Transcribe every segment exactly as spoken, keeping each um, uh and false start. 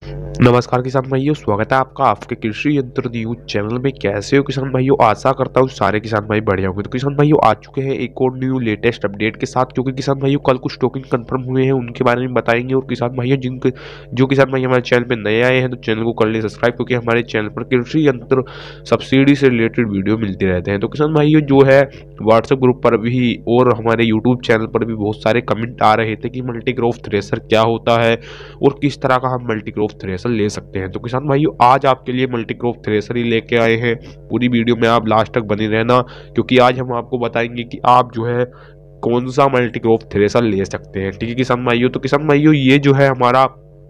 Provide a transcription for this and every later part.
नमस्कार किसान भाइयों, स्वागत है आपका आपके कृषि यंत्र न्यूज चैनल में। कैसे हो किसान भाइयों? आशा करता हूँ सारे किसान भाई बढ़िया होंगे। तो किसान भाइयों आ चुके हैं एक और न्यू लेटेस्ट अपडेट के साथ, क्योंकि किसान भाइयों कल कुछ टोकन कंफर्म हुए हैं, उनके बारे में बताएंगे। और किसान भाइयों जिनके जो किसान भाई हमारे चैनल पर नए आए हैं तो चैनल को कर ले सब्सक्राइब, क्योंकि हमारे चैनल पर कृषि यंत्र सब्सिडी से रिलेटेड वीडियो मिलते रहते हैं। तो किसान भाइयों जो है व्हाट्सएप ग्रुप पर भी और हमारे यूट्यूब चैनल पर भी बहुत सारे कमेंट आ रहे थे कि मल्टीक्रॉप थ्रेशर क्या होता है और किस तरह का हम मल्टीक्रॉप थ्रेशर ले सकते हैं। तो किसान भाइयों आज आपके लिए मल्टीक्रॉप थ्रेशर ही लेके आए हैं। पूरी वीडियो में आप लास्ट तक बने रहना, क्योंकि आज हम आपको बताएंगे कि आप जो है कौन सा मल्टीक्रॉप थ्रेशर ले सकते हैं। ठीक है किसान भाइयों? तो किसान भाइयों ये जो है हमारा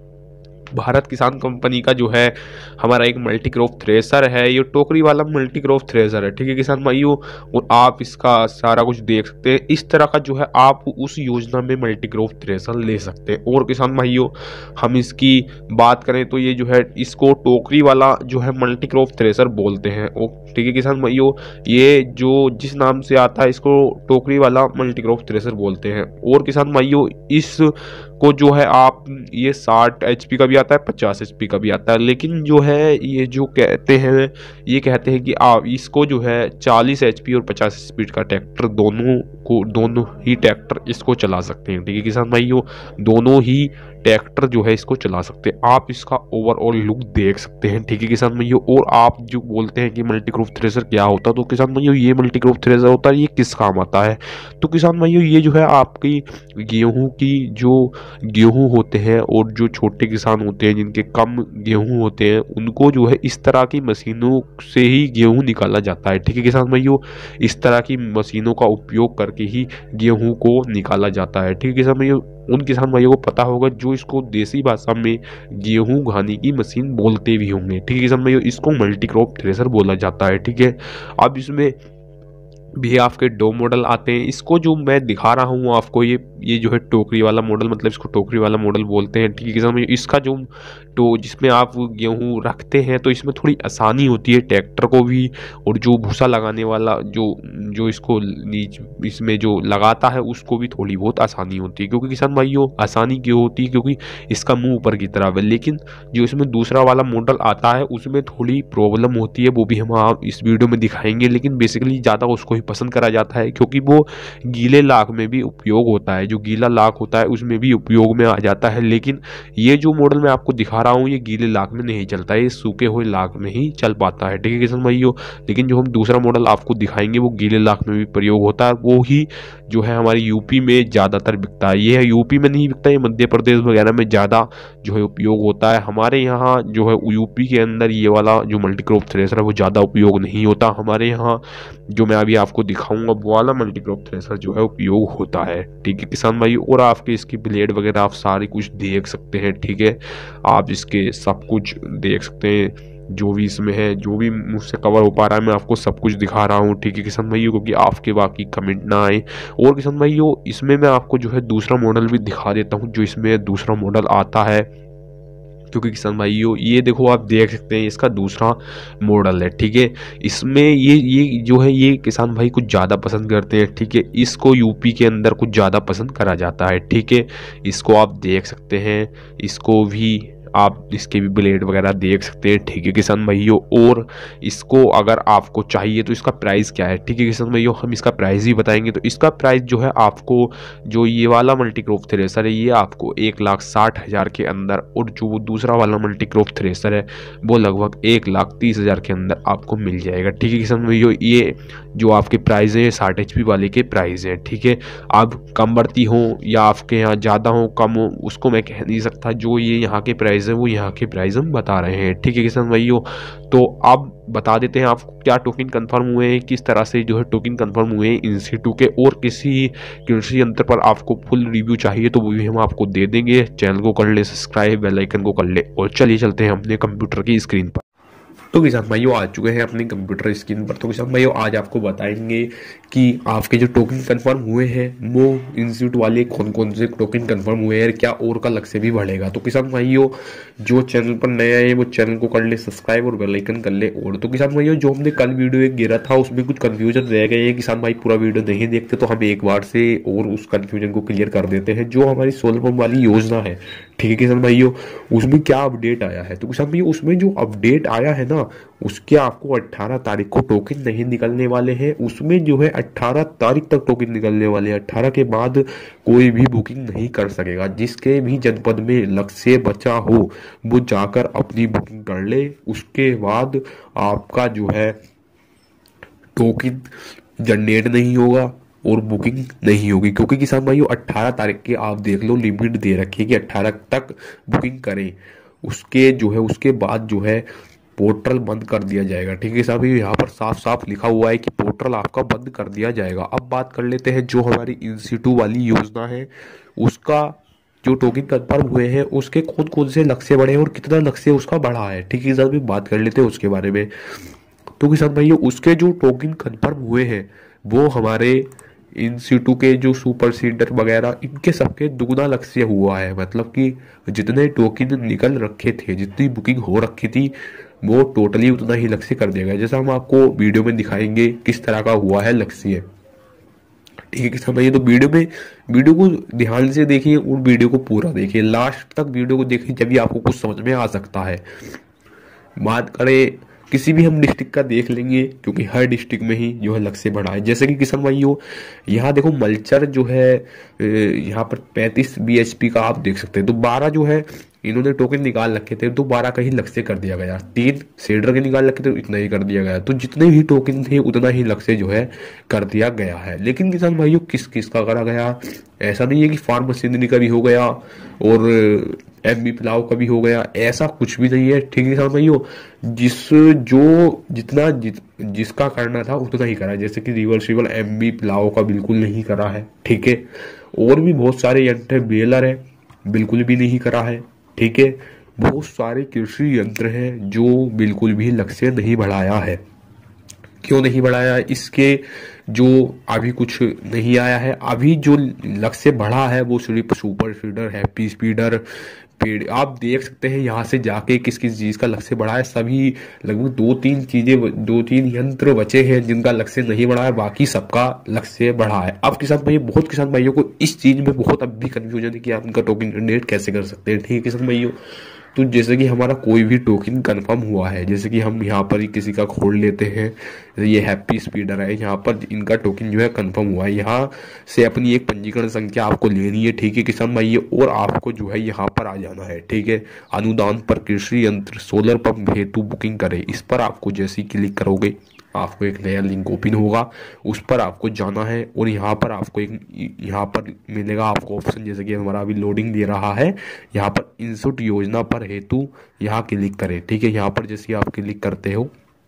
भारत किसान कंपनी का जो है हमारा एक मल्टीक्रॉप थ्रेशर है, ये टोकरी वाला मल्टीक्रॉप थ्रेशर है। ठीक है किसान भाइयों, और आप इसका सारा कुछ देख सकते हैं। इस तरह का जो है आप उस योजना में मल्टीक्रॉप थ्रेशर ले सकते हैं। और किसान भाइयों हम इसकी बात करें तो ये जो है इसको टोकरी वाला जो है मल्टीक्रॉप थ्रेशर बोलते हैं। ठीक है किसान भाइयों, ये जो जिस नाम से आता है इसको टोकरी वाला मल्टीक्रॉप थ्रेशर बोलते हैं। और किसान भाइयों इस को जो है आप ये साठ एचपी का भी आता है, पचास एचपी का भी आता है, लेकिन जो है ये जो कहते हैं ये कहते हैं कि आप इसको जो है चालीस एचपी और पचास स्पीड का ट्रैक्टर दोनों को दोनों ही ट्रैक्टर इसको चला सकते हैं। ठीक है किसान भाइयों, दोनों ही ट्रैक्टर जो है इसको चला सकते हैं। आप इसका ओवरऑल लुक देख सकते हैं। ठीक है किसान भाइयों, और आप जो बोलते हैं कि मल्टीक्रॉप थ्रेशर क्या होता है, तो किसान भाइयों ये मल्टीक्रॉप थ्रेशर होता है, ये किस काम आता है? तो किसान भाइयों ये जो है आपकी गेहूं की जो गेहूं होते हैं और जो छोटे किसान होते हैं जिनके कम गेहूं होते हैं, उनको जो है इस तरह की मशीनों से ही गेहूं निकाला जाता है। ठीक है किसान भाइयों, इस तरह की मशीनों का उपयोग करके ही गेहूं को निकाला जाता है। ठीक है किसान भाइयों, उन किसान भाइयों को पता होगा जो इसको देसी भाषा में गेहूं घानी की मशीन बोलते भी होंगे। ठीक है किसान भाइयों, इसको मल्टीक्रॉप थ्रेशर बोला जाता है। ठीक है, अब इसमें भी आपके दो मॉडल आते हैं। इसको जो मैं दिखा रहा हूँ आपको, ये ये जो है टोकरी वाला मॉडल, मतलब इसको टोकरी वाला मॉडल बोलते हैं। ठीक है किसान भाई, इसका जो तो जिसमें आप गेहूँ रखते हैं तो इसमें थोड़ी आसानी होती है ट्रैक्टर को भी, और जो भूसा लगाने वाला जो जो इसको नीच इसमें जो लगाता है उसको भी थोड़ी बहुत आसानी होती है। क्योंकि किसान भाइयों आसानी क्यों होती है? क्योंकि इसका मुंह ऊपर की तरफ है, लेकिन जो इसमें दूसरा वाला मॉडल आता है उसमें थोड़ी प्रॉब्लम होती है, वो भी हम आप इस वीडियो में दिखाएंगे। लेकिन बेसिकली ज़्यादा उसको ही पसंद करा जाता है, क्योंकि वो गीले लाख में भी उपयोग होता है। जो गीला लाख होता है उसमें भी उपयोग में आ जाता है। लेकिन ये जो मॉडल मैं आपको दिखा रहा हूँ ये गीले लाख में नहीं चलता है, ये सूखे हुए लाख में ही चल पाता है। ठीक है किसान भाइयों, लेकिन जो हम दूसरा मॉडल आपको दिखाएंगे वो गीले लाख में भी प्रयोग होता है। वो ही जो है हमारे यूपी में ज़्यादातर बिकता है। ये है यूपी में नहीं बिकता, ये मध्य प्रदेश वगैरह में ज़्यादा जो है उपयोग होता है। हमारे यहाँ जो है यूपी के अंदर ये वाला जो मल्टीक्रॉप थ्रेशर है वो ज़्यादा उपयोग नहीं होता। हमारे यहाँ जो मैं अभी आपको दिखाऊंगा वो वाला मल्टीक्रॉप थ्रेशर जो है उपयोग होता है। ठीक है किसान भाई, और आपके इसकी ब्लेड वगैरह आप सारी कुछ देख सकते हैं। ठीक है, आप इसके सब कुछ देख सकते हैं, जो भी इसमें है, जो भी मुझसे कवर हो पा रहा है मैं आपको सब कुछ दिखा रहा हूँ। ठीक है किसान भाइयों, क्योंकि आपके बाकी कमेंट ना आए। और किसान भाइयों इसमें मैं आपको जो है दूसरा मॉडल भी दिखा देता हूँ, जो इसमें दूसरा मॉडल आता है। क्योंकि किसान भाइयों ये देखो आप देख सकते हैं इसका दूसरा मॉडल है। ठीक है, इसमें ये ये जो है ये किसान भाई कुछ ज़्यादा पसंद करते हैं। ठीक है, इसको यूपी के अंदर कुछ ज़्यादा पसंद करा जाता है। ठीक है, इसको आप देख सकते हैं, इसको भी आप इसके भी ब्लेड वगैरह देख सकते हैं। ठीक है किसान भाइयों, और इसको अगर आपको चाहिए तो इसका प्राइस क्या है? ठीक है किसान भाइयों, हम इसका प्राइस ही बताएंगे। तो इसका प्राइस जो है आपको जो ये वाला मल्टीक्रॉप थ्रेशर है ये आपको एक लाख साठ हज़ार के अंदर, और जो वो दूसरा वाला मल्टीक्रॉप थ्रेशर है वो लगभग एक लाख तीस हज़ार के अंदर आपको मिल जाएगा। ठीक है किसान भाइयों, ये जो आपके प्राइस है साठ एच पी वाले के प्राइस हैं। ठीक है, अब कम बढ़ती हो या आपके यहाँ ज़्यादा हो कम हो उसको मैं कह नहीं सकता, जो ये यहाँ के प्राइस है वो यहाँ के प्राइस हम बता रहे हैं। ठीक है किसान भाइयों, तो अब बता देते हैं आपको क्या टोकन कंफर्म हुए हैं, किस तरह से जो है टोकन कंफर्म हुए हैं इन सीटू के। और किसी कृषि यंत्र पर आपको फुल रिव्यू चाहिए तो वो भी हम आपको दे देंगे। चैनल को कर ले सब्सक्राइब, बेल आइकन को कर ले, और चलिए चलते हैं अपने कंप्यूटर की स्क्रीन पर। तो किसान भाइयों आ चुके हैं अपनी कंप्यूटर स्क्रीन पर। तो किसान भाइयों आज आपको बताएंगे कि आपके जो टोकन कंफर्म हुए हैं वो इंस्टीट्यूट वाले कौन कौन से टोकन कंफर्म हुए हैं, क्या और का लक्ष्य भी बढ़ेगा। तो किसान भाइयों जो चैनल पर नया है वो चैनल को कर ले सब्सक्राइब और बेल आइकन कर ले। और तो किसान भाइयों जो हमने कल वीडियो एक गिरा था उसमें कुछ कंफ्यूजन रह गए हैं। किसान भाई पूरा वीडियो नहीं देखते तो हम एक बार से और उस कंफ्यूजन को क्लियर कर देते हैं। जो हमारी सोलर पंप वाली योजना है, ठीक है किसान भाइयों, उसमें क्या अपडेट आया है। तो किसान भाइयों उसमें जो अपडेट आया है ना, उसके आपको अट्ठारह तारीख को टोकन नहीं निकलने वाले हैं। उसमें जो है अट्ठारह तारीख तक टोकन निकलने वाले हैं। अट्ठारह के बाद कोई भी बुकिंग नहीं कर सकेगा। जिसके भी जनपद में लक्ष्य बचा हो वो जाकर अपनी बुकिंग कर ले। उसके बाद आपका जो है टोकन जनरेट नहीं होगा और बुकिंग नहीं होगी, क्योंकि किसान भाइयों अट्ठारह तारीख के आप देख लो लिमिट दे रखी है कि अट्ठारह तक बुकिंग करें। उसके जो है उसके बाद जो है पोर्टल बंद कर दिया जाएगा। ठीक है किसान भाइयों, यहाँ पर साफ साफ लिखा हुआ है कि पोर्टल आपका बंद कर दिया जाएगा। अब बात कर लेते हैं जो हमारी इंस्टीट्यूट वाली योजना है उसका जो टोकन कंफर्म हुए हैं उसके कौन कौन से लक्ष्य बढ़े हैं और कितना लक्ष्य उसका बढ़ा है। ठीक है किसान भाई बात कर लेते हैं उसके बारे में। तो किसान भाइयों उसके जो टोकन कंफर्म हुए हैं वो हमारे इंस्टीट्यूट के जो सुपर सीडर वगैरह इनके सबके दुगना लक्ष्य हुआ है। मतलब कि जितने टोकन निकल रखे थे, जितनी बुकिंग हो रखी थी, वो टोटली उतना ही लक्ष्य कर दिया गया। जैसा हम आपको वीडियो में दिखाएंगे किस तरह का हुआ है लक्ष्य। ठीक है किसान भाई, तो वीडियो में वीडियो को ध्यान से देखिए और वीडियो को पूरा देखिए, लास्ट तक वीडियो को देखिए, जब भी आपको कुछ समझ में आ सकता है। बात करें किसी भी हम डिस्ट्रिक्ट का देख लेंगे, क्योंकि हर डिस्ट्रिक्ट में ही जो है लक्ष्य बढ़ा है। जैसे कि किसान भाइयों यहाँ देखो मल्चर जो है यहाँ पर पैंतीस बी एच पी का आप देख सकते हैं। तो बारह जो है इन्होंने टोकन निकाल रखे थे तो बारह का ही लक्ष्य कर दिया गया। तीन सेडर के निकाल रखे थे तो इतना ही कर दिया गया। तो जितने भी टोकन थे उतना ही लक्ष्य जो है कर दिया गया है। लेकिन किसान भाइयों किस किस का करा गया, ऐसा नहीं है कि फार्म मशीनरी का भी हो गया और एम बी प्लाव का भी हो गया, ऐसा कुछ भी नहीं है। ठीक है किसान भाइयों, जिस जो जितना जित, जिसका करना था उतना ही करा। जैसे कि रिवर्सिबल एम बी प्लाव का बिल्कुल नहीं करा है। ठीक है, और भी बहुत सारे यंत्र बेलर है बिल्कुल भी नहीं करा है। ठीक है, बहुत सारे कृषि यंत्र हैं जो बिल्कुल भी लक्ष्य नहीं बढ़ाया है। क्यों नहीं बढ़ाया, इसके जो अभी कुछ नहीं आया है। अभी जो लक्ष्य बढ़ा है वो सिर्फ सुपर सीडर, हैप्पी स्पीडर, पेड़ आप देख सकते हैं यहाँ से जाके किस किस चीज का लक्ष्य बढ़ा है। सभी लगभग दो तीन चीजें दो तीन यंत्र बचे हैं जिनका लक्ष्य नहीं बढ़ा है, बाकी सबका लक्ष्य बढ़ा है। अब किसान भाई बहुत किसान भाइयों को इस चीज में बहुत अब भी कंफ्यूजन है कि आप उनका टोकन जनरेट कैसे कर सकते हैं। ठीक है किसान भाइयों, तो जैसे कि हमारा कोई भी टोकन कंफर्म हुआ है, जैसे कि हम यहाँ पर ही किसी का खोल लेते हैं, ये हैप्पी स्पीडर है, यहाँ पर इनका टोकन जो है कंफर्म हुआ है। यहाँ से अपनी एक पंजीकरण संख्या आपको लेनी है। ठीक है किसान भाई, और आपको जो है यहाँ पर आ जाना है। ठीक है, अनुदान पर कृषि यंत्र सोलर पंप हेतु बुकिंग करें, इस पर आपको जैसे ही क्लिक करोगे आपको एक नया लिंक ओपन होगा, उस पर आपको जाना है और यहाँ पर आपको एक यहाँ पर मिलेगा आपको ऑप्शन, जैसे कि हमारा अभी लोडिंग दे रहा है। यहाँ पर इंस्टीट्यूट योजना पर हेतु यहाँ क्लिक करें। ठीक है, यहाँ पर जैसे आप क्लिक करते हो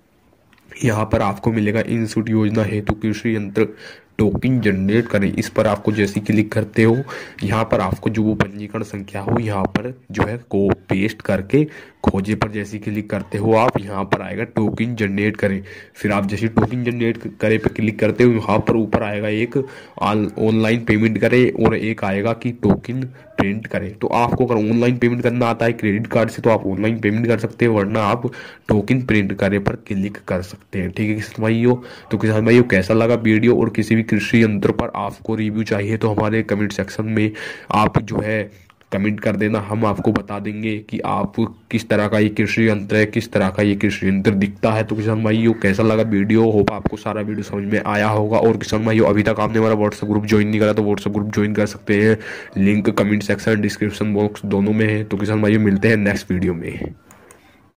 यहाँ पर आपको मिलेगा इंस्टीट्यूट योजना हेतु कृषि यंत्र टोकन जनरेट करें, इस पर आपको जैसे क्लिक करते हो यहाँ पर आपको जो वो पंजीकरण संख्या हो यहाँ पर जो है को पेस्ट करके खोजे पर जैसे क्लिक करते हो आप, यहाँ पर आएगा टोकन जनरेट करें। फिर आप जैसे टोकन जनरेट करे पे क्लिक करते हो यहाँ पर ऊपर आएगा एक ऑनलाइन पेमेंट करें और एक आएगा कि टोकन प्रिंट करें। तो आपको अगर ऑनलाइन पेमेंट करना आता है क्रेडिट कार्ड से तो आप ऑनलाइन पेमेंट कर सकते हैं, वरना आप टोकन प्रिंट करे पर क्लिक कर सकते हैं। ठीक है किसान भाइयों, तो किसान भाइयों कैसा लगा वीडियो और किसी भी कृषि यंत्र पर आपको रिव्यू चाहिए तो हमारे कमेंट सेक्शन में आप जो है कमेंट कर देना, हम आपको बता देंगे कि आप किस तरह का ये कृषि यंत्र है, किस तरह का ये कृषि यंत्र दिखता है। तो किसान भाइयों कैसा लगा वीडियो, होप आपको सारा वीडियो समझ में आया होगा। और किसान भाइयों अभी तक आपने हमारा व्हाट्सएप ग्रुप ज्वाइन नहीं करा तो व्हाट्सएप ग्रुप ज्वाइन कर सकते हैं, link comment section description box दोनों में है। तो किसान भाइयों मिलते हैं नेक्स्ट वीडियो में।